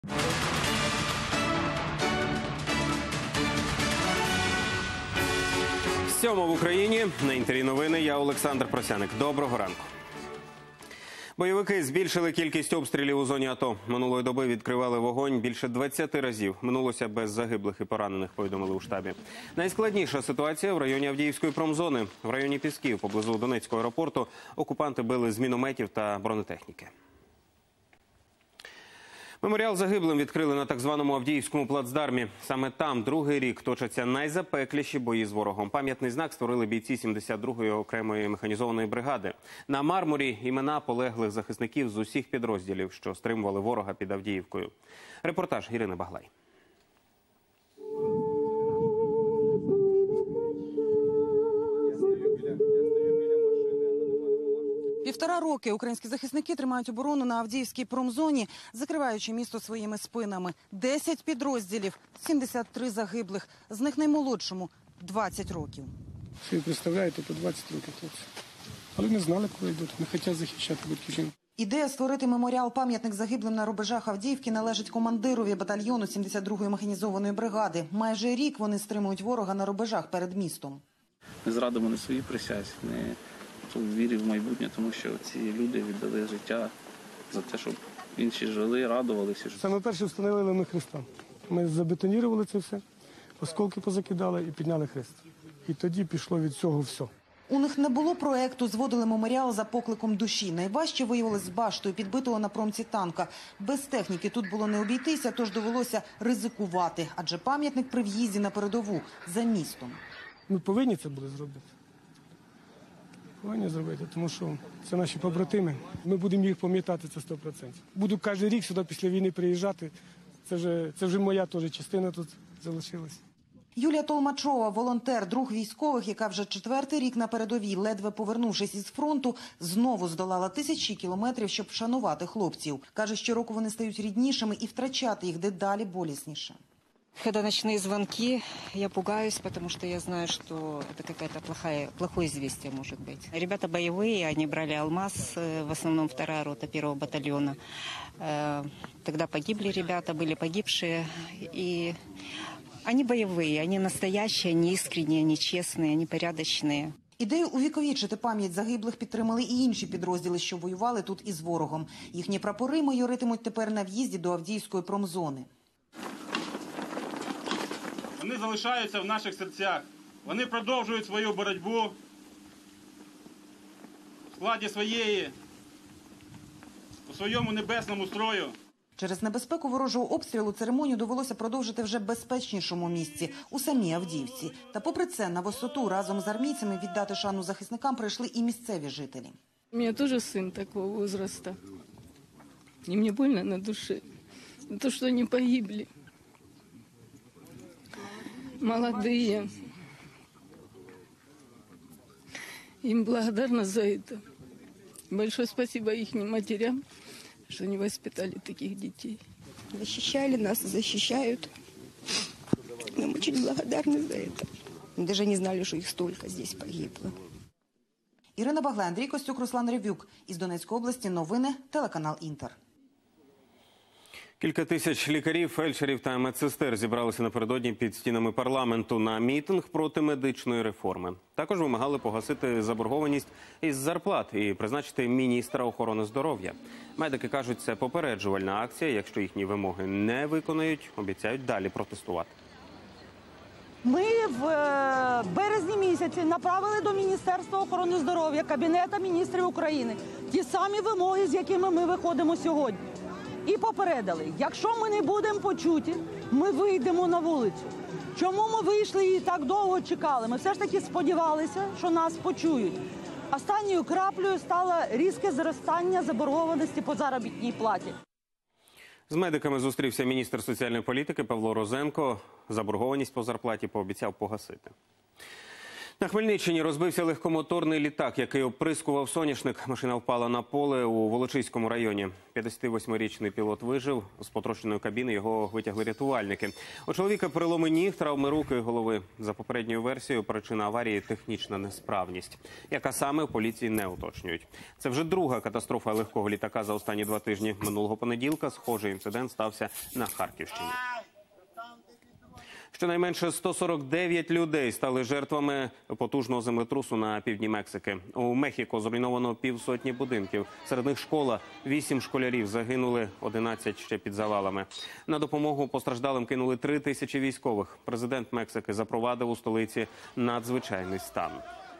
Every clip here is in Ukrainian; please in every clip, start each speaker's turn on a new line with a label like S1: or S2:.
S1: Сьомо в Україні. На Інтері новини. Я Олександр Просяник. Доброго ранку. Бойовики збільшили кількість обстрілів у зоні АТО. Минулої доби відкривали вогонь більше 20 разів. Минулося без загиблих і поранених, повідомили у штабі. Найскладніша ситуація в районі Авдіївської промзони. В районі Пісків, поблизу Донецького аеропорту, окупанти били з мінометів та бронетехніки. Меморіал загиблим відкрили на так званому Авдіївському плацдармі. Саме там другий рік точаться найзапекліші бої з ворогом. Пам'ятний знак створили бійці 72-ї окремої механізованої бригади. На мармурі імена полеглих захисників з усіх підрозділів, що стримували ворога під Авдіївкою. Репортаж Ірини Баглай.
S2: Півтора роки українські захисники тримають оборону на Авдіївській промзоні, закриваючи місто своїми спинами. 10 підрозділів, 73 загиблих. З них наймолодшому – 20 років.
S3: Ви представляєте, по 20 років хлопці. Але не знали, коли йдуть, не хотять захищати батьківщину.
S2: Ідея створити меморіал-пам'ятник загиблим на рубежах Авдіївки належить командирові батальйону 72-ї механізованої бригади. Майже рік вони стримують ворога на рубежах перед містом.
S4: Не зрадимо не свої присязі, не вірі в майбутнє, тому що ці люди віддали життя за те, щоб інші жили, радувалися.
S3: Саме перше встановили ми хреста. Ми забетонірували це все, осколки позакидали і підняли хрест. І тоді пішло від цього все.
S2: У них не було проєкту, зводили меморіал за покликом душі. Найважче виявилось з баштою, підбитого на промці танка. Без техніки тут було не обійтися, тож довелося ризикувати. Адже пам'ятник при в'їзді на передову за містом.
S3: Ми повинні це були зробити. Повинні зробити, тому що це наші побратими. Ми будемо їх пам'ятати, це 100%. Буду кожен рік сюди після війни приїжджати. Це вже моя теж частина тут залишилась.
S2: Юлія Толмачова – волонтер, друг військових, яка вже 4-й рік на передовій, ледве повернувшись із фронту, знову здолала тисячі кілометрів, щоб вшанувати хлопців. Каже, щороку вони стають ріднішими і втрачати їх дедалі болісніше.
S5: Когда ночные звонки, я пугаюсь, потому что я знаю, что это какое-то плохое известие может быть. Ребята боевые, они брали «Алмаз», в основном 2-я рота 1-го батальона. Тогда погибли ребята, были погибшие. И они боевые, они настоящие, они искренние, они честные, они порядочные.
S2: Ідею увіковічити пам'ять загиблих підтримали і інші підрозділи, що воювали тут із ворогом. Їхні прапори майоритимуть тепер на в'їзді до Авдіївської промзони.
S6: Вони залишаються в наших серцях. Вони продовжують свою боротьбу в складі у своєму небесному строю.
S2: Через небезпеку ворожого обстрілу церемонію довелося продовжити вже в безпечнішому місці – у самій Авдіївці. Та попри це на висоту разом з армійцями віддати шану захисникам прийшли і місцеві жителі.
S7: У мене теж син такого возраста. І мені больно на душі. То, що вони погибли. Молодые. Им благодарна за это. Большое спасибо их матерям, что они воспитали таких детей.
S8: Защищали нас, защищают. Мы очень благодарны за это. Мы даже не знали, что их столько здесь погибло.
S2: Ірина Баглай, Андрій Костюк, Руслан Ревюк. Із Донецької області новини, телеканал «Інтер».
S1: Кілька тисяч лікарів, фельдшерів та медсестер зібралися напередодні під стінами парламенту на мітинг проти медичної реформи. Також вимагали погасити заборгованість із зарплат і призначити міністра охорони здоров'я. Медики кажуть, це попереджувальна акція. Якщо їхні вимоги не виконають, обіцяють далі протестувати.
S9: Ми в березні місяці направили до Міністерства охорони здоров'я, Кабінету міністрів України ті самі вимоги, з якими ми виходимо сьогодні. І попередили, якщо ми не будемо почуті, ми вийдемо на вулицю. Чому ми вийшли і так довго чекали? Ми все ж таки сподівалися, що нас почують. Останньою краплею стало різке зростання заборгованості по заробітній платі.
S1: З медиками зустрівся міністр соціальної політики Павло Розенко. Заборгованість по зарплаті пообіцяв погасити. На Хмельниччині розбився легкомоторний літак, який оприскував соняшник. Машина впала на поле у Волочиському районі. 58-річний пілот вижив. З потрощеної кабіни його витягли рятувальники. У чоловіка переломи ніг, травми рук і голови. За попередньою версією, причина аварії – технічна несправність. Яка саме, у поліції не уточнюють. Це вже друга катастрофа легкого літака за останні 2 тижні. Минулого понеділка схожий інцидент стався на Харківщині. Щонайменше 149 людей стали жертвами потужного землетрусу на півдні Мексики. У Мехіко зруйновано півсотні будинків. Серед них школа. 8 школярів загинули, 11 ще під завалами. На допомогу постраждалим кинули 3000 військових. Президент Мексики запровадив у столиці надзвичайний стан.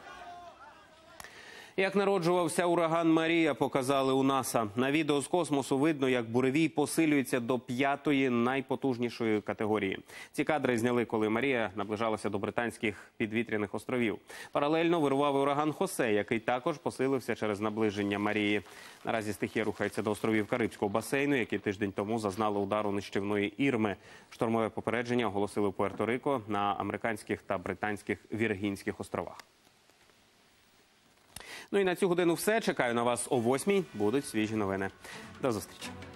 S1: Як народжувався ураган Марія, показали у НАСА. На відео з космосу видно, як буревій посилюється до 5-ї найпотужнішої категорії. Ці кадри зняли, коли Марія наближалася до британських підвітряних островів. Паралельно вирував ураган Хосе, який також посилився через наближення Марії. Наразі стихія рухається до островів Карибського басейну, які тиждень тому зазнали удару нищівної Ірми. Штормове попередження оголосили в Пуерто-Рико, на американських та британських Віргінських островах. Ну і на цю годину все. Чекаю на вас о 8-й. Будуть свіжі новини. До зустрічі.